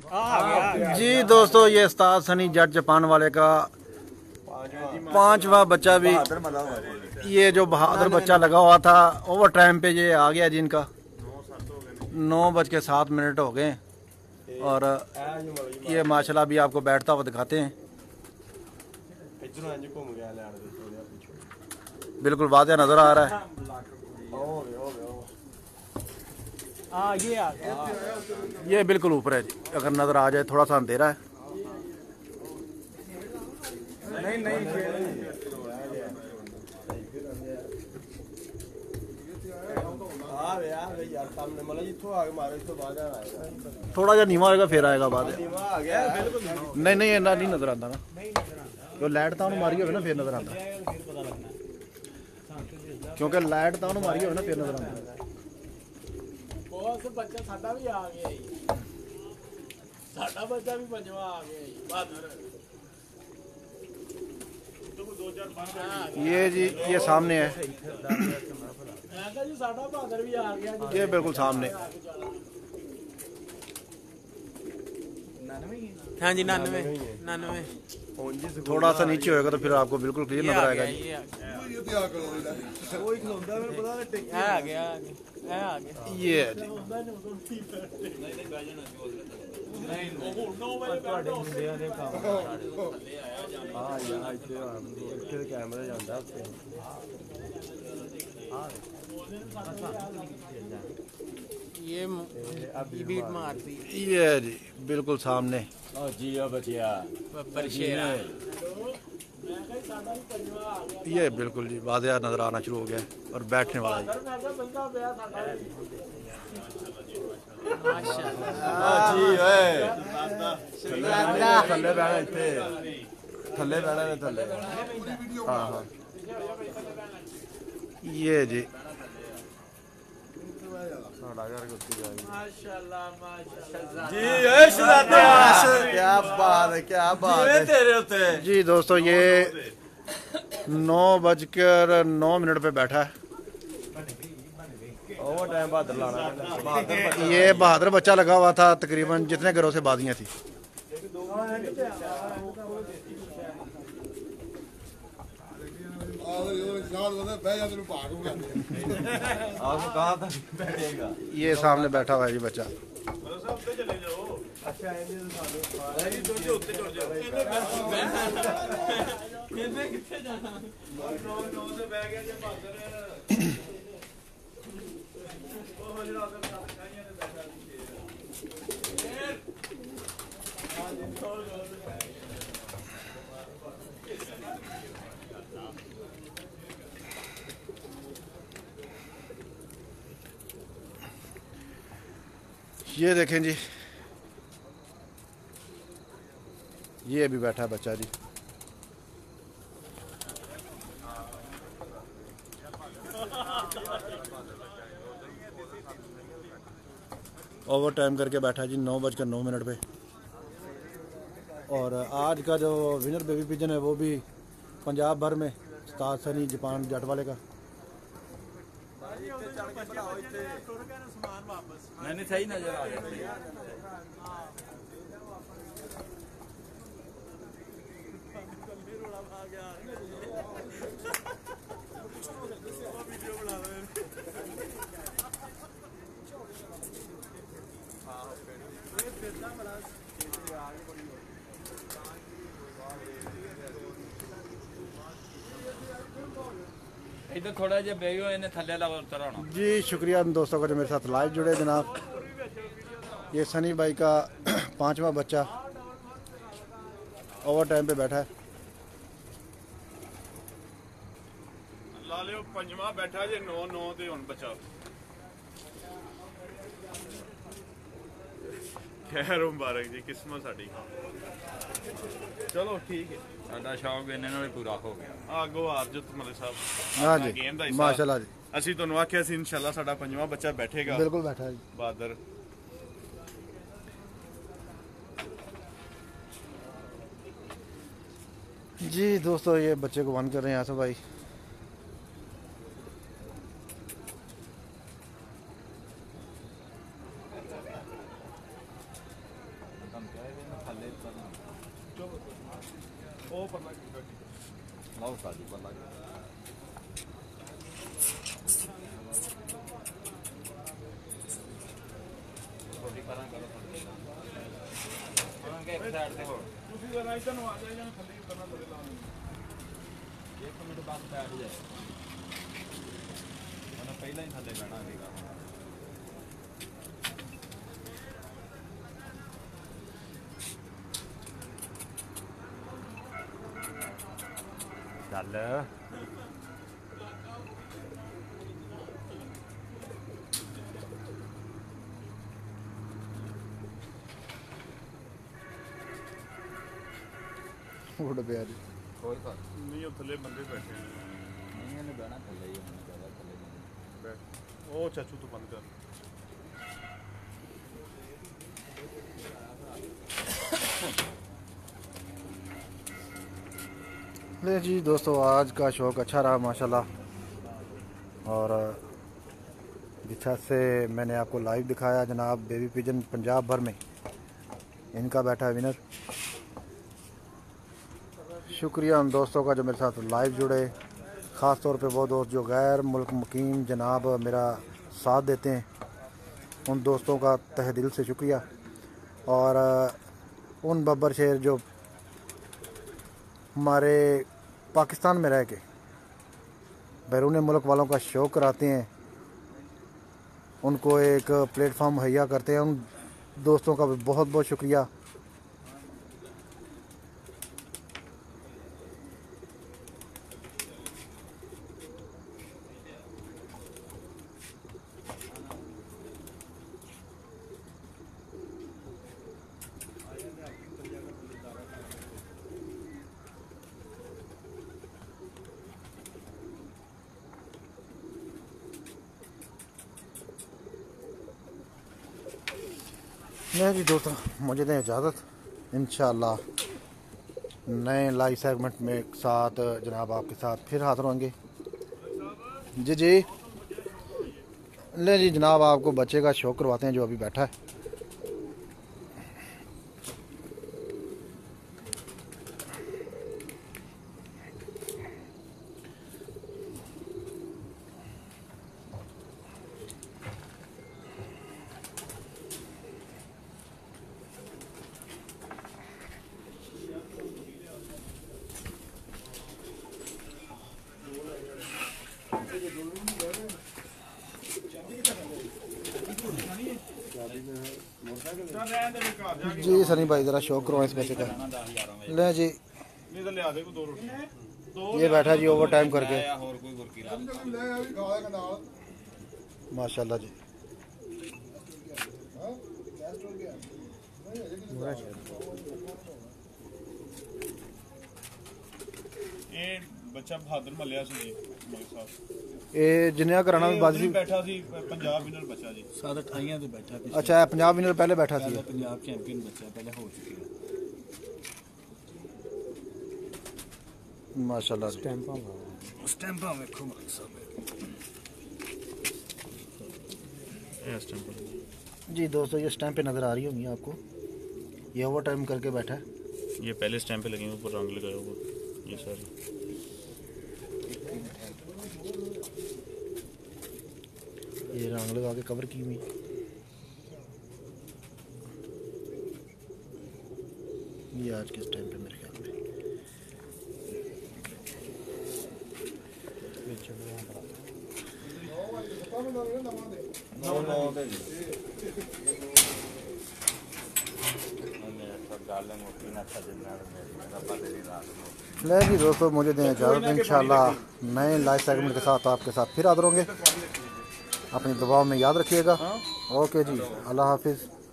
जी दोस्तों, ये उस्ताद सनी जट जापान वाले का पांचवा बच्चा भी, ये जो बहादुर बच्चा लगा हुआ था ओवर टाइम पे ये आ गया जिनका 9:07 हो गए। और ये माशाल्लाह भी आपको बैठता हुआ दिखाते हैं, बिल्कुल वाज़ेह नज़र आ रहा है। ये बिल्कुल ऊपर है जी, अगर नज़र आ जाए, थोड़ा सा अंधेरा है। थोड़ा जा नीवा होगा फिर आएगा बाद। नहीं नहीं इन्ना नहीं नज़र आता ना, जो लाइट तो मारी हो ना फिर नज़र आता, क्योंकि लाइट तो मारी हो ना फिर नज़र आता। बच्चा साडा भी आ गया, साडा बच्चा भी पंजवा आ गया। ये जी ये सामने है, ये बिल्कुल सामने। हाँ जी 99 थोड़ा सा नीचे होएगा तो फिर आपको बिल्कुल क्लियर नजर आएगा। ये है जी। ये बीट मारती, ये है जी बिल्कुल सामने। ये बिल्कुल जी वाज़ेह नज़र आना शुरू हो गया और बैठने वाला जी। ये जी क्या बात है, क्या बात है तेरे जी दोस्तों, ये 9:09 पे बैठा है। ओवर टाइम बहादुर लाना। ये बहादुर बच्चा लगा हुआ था, तकरीबन जितने घरों से बाजियां थी। ये सामने बैठा हुआ है जी बच्चा। ये देखें जी, ये अभी बैठा है बच्चा जी। ओवर टाइम करके बैठा जी 9:09 पे। और आज का जो विनर बेबी पिजन है वो भी पंजाब भर में उस्ताद सनी जापान जट वाले का। नहीं सही नजर आ रहा इधर थोड़ा जा बेयो इन्हें थल्ले ला उतराना जी। शुक्रिया उन दोस्तों का जो मेरे साथ लाइव जुड़े जनाब। ये सनी भाई का पांचवा बच्चा ओवर टाइम पे बैठा है। लालियो पंजवा बैठा जे 9 ते हुन बचा। खैर मुबारक जी, किस्मत साडी। चलो ठीक है, साडा शौक इन्हें नाल पूरा हो गया। आगो आरजत मलिक साहब। हाँ जी माशाल्लाह जी। ਅਸੀਂ ਤੁਹਾਨੂੰ ਆਖਿਆ ਸੀ इंशाल्लाह ਸਾਡਾ ਪੰਜਵਾਂ ਬੱਚਾ बैठेगा। बिल्कुल बैठा है बहादुर। जी दोस्तों, ये बच्चे को बंद कर रहे हैं आसफ भाई। ਉਹ ਪਰਲਾ ਲਾਓ ਸਾਜੀ ਪਤਾ ਤੁਸੀਂ ਜਰਾ ਇੱਧਰ ਨੂੰ ਆ ਜਾਓ ਜਾਂ ਥੱਲੇ ਕਰਨਾ ਥੱਲੇ ਲਾਉਣੀ ਇੱਕ ਮਿੰਟ ਬਸ ਬੈਠ ਜਾਏ ਉਹਨਾਂ ਪਹਿਲਾਂ ਹੀ ਥੱਲੇ ਬਹਿਣਾ ਹੈਗਾ ਚੱਲ ਉੱਡ ਪਿਆ ਜੀ ਕੋਈ ਤਾਂ ਨਹੀਂ ਉਹ ਥੱਲੇ ਬੰਦੇ ਬੈਠੇ ਨੇ ਨਹੀਂ ਇਹਨੇ ਬਹਿਣਾ ਥੱਲੇ ਹੀ ਉਹਨੇ ਜ਼ਿਆਦਾ ਥੱਲੇ ਨਹੀਂ ਬੈਠ ਉਹ ਚਾਚੂ ਤੂੰ ਬੰਦ ਕਰ ले जी दोस्तों, आज का शौक अच्छा रहा माशाल्लाह। और जिस से मैंने आपको लाइव दिखाया जनाब बेबी पिजन पंजाब भर में इनका बैठा है विनर। शुक्रिया उन दोस्तों का जो मेरे साथ लाइव जुड़े, ख़ास तौर पे वो दोस्त जो गैर मुल्क मुकीम जनाब मेरा साथ देते हैं, उन दोस्तों का तहे दिल से शुक्रिया। और उन बब्बर शेर जो हमारे पाकिस्तान में रह के बैरून मुल्क वालों का शौक़ कराते हैं, उनको एक प्लेटफॉर्म मुहैया करते हैं, उन दोस्तों का भी बहुत बहुत शुक्रिया। नहीं जी दोस्तों, मुझे दें इजाज़त। इंशाअल्लाह नए लाइव सेगमेंट में साथ जनाब आपके साथ फिर हाजिर होंगे। जी जी ले जी जनाब, आपको बच्चे का शौक करवाते हैं जो अभी बैठा है। जी सनी भाई ज़रा शौक करवाएं इस बच्चे का। ले जी नहीं तो लिया दे को दो रोटी ये बैठा जी ओवर टाइम करके ਹੋਰ ਕੋਈ ਗੁਰਕੀ माशाल्लाह जी। ਇਹ ਬੱਚਾ ਬਹਾਦਰ ਮੱਲਿਆ ਸੀ ਜੀ ਮਲਿਕ ਸਾਹਿਬ ये जिन्हें कराना भी बाजी। ਬੈਠਾ ਸੀ ਪੰਜਾਬ ਵਿਨਰ ਬੱਚਾ ਜੀ 7-28 ਦੇ ਬੈਠਾ ਪਿਛਲੇ अच्छा है पंजाब विनर पहले बैठा थी। ਪੰਜਾਬ ਚੈਂਪੀਅਨ ਬੱਚਾ ਪਹਿਲੇ ਹੋ ਚੁੱਕਿਆ माशाल्लाह जी। ਸਟੈਂਪਾਂ ਵੇਖੋ ਮਾਨ ਸਾਹਿਬ जी दोस्तों, ये स्टैंप पे नज़र आ रही होंगी आपको, ये ओवर टाइम करके बैठा है। ये पहले स्टैंप पे लगे ऊपर रंग लगाया हुआ ये सारे ये रंग लगा के कवर की हुई। ये आज के टाइम पे मेरे ख्याल में ਨੋ ਦੇ ਜੀ ਉਹਨੇ ਅੱਛਾ ਗੱਲ ਮੋਟੀ ਨਾ ਛੱਡ ਨਾਲ ਮੇਰਾ ਪਤਾ ਨਹੀਂ रात में। ले जी दोस्तों, मुझे दें इजाज़त। इंशाल्लाह नए लाइव सेगमेंट के साथ आपके साथ फिर हाजिर होंगे। अपनी दुआओं में याद रखिएगा। ओके जी, अल्लाह हाफिज़।